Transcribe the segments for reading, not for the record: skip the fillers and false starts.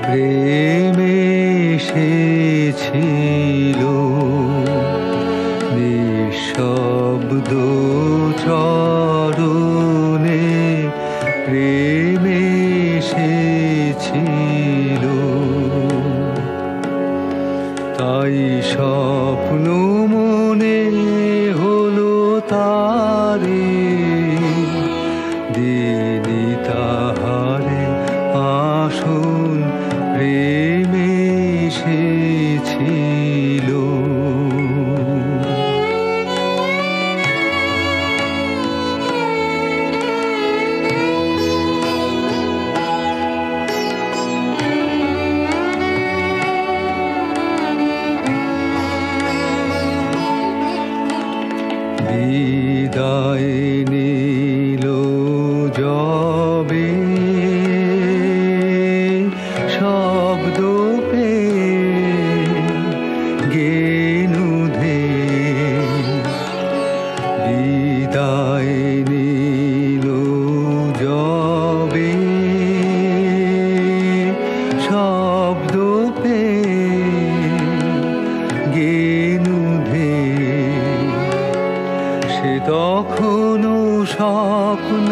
প্রেম এসেছিল নিঃশব্দ চরণে, প্রেম এসেছিল। তাই স্বপ্ন মনে হলো তারে, দিনি তাহারে আসন, প্রেম এসেছিল। বিদায় নিল যবে শব্দ পেয়ে গেনুধে, বিদায় নিল যবে শব্দ পেয়ে গেনুধে, সে তখনও স্বপ্ন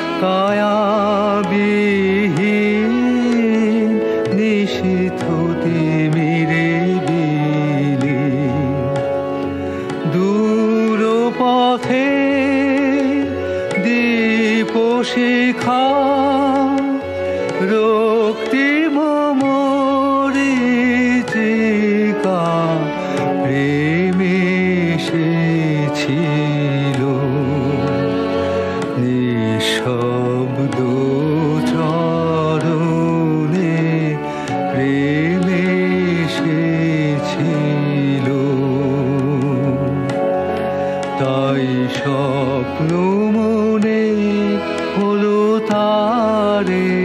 কায়াবিহীন, নিশীথ তিমিরে বিলি। দূর পথে দীপ শিখা, রক্তিম মরীচিকা, প্রেম এসেছিল নিঃশব্দ চরণে, প্রেম এসেছিল। তাই স্বপ্ন মনে হলো তারে,